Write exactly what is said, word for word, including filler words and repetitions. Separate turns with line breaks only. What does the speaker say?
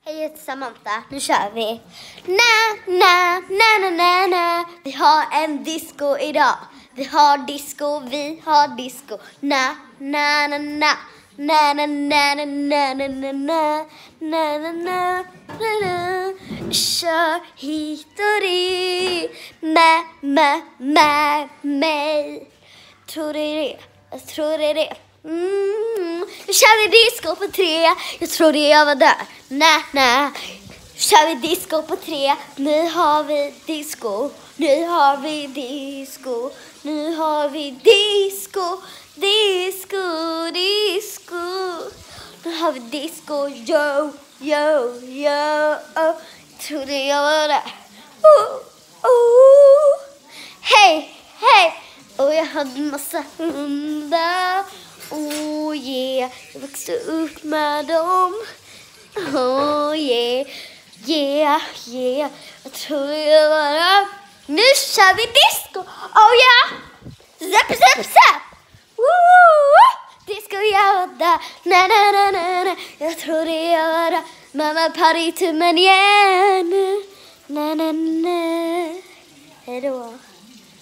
Hej, jag heter Samantha. Nu kör vi. Na, na, na, na, na, na. Vi har en disco idag. Vi har disco, vi har disco. Na, na, na, na. Na, na, na, na, na, na, na, na. Na, na, na, na, na. Kör hit och dit. Med, med, med mig. Tror det är det. Jag tror det är det. Mm. Nu kör vi disco på tre. Jag trodde jag var där. Nej, nej. Nu kör vi disco på tre. Nu har vi disco. Nu har vi disco. Nu har vi disco. Disco, disco. Nu har vi disco. Yo, yo, yo. Oh. Trodde jag var där. Oh, oh. Hej, hej. Och jag hade en massa hundar. Oh yeah, jag växte upp med dem. Oh yeah, yeah, yeah. Jag tror jag var där. Nu kör vi disco. Oh yeah. Zap, zap, zap. Woo! Disco jag var där. Na, na, na, na, na. Jag tror jag var där. Mamma party tummen igen. Na, na, na. Hejdå.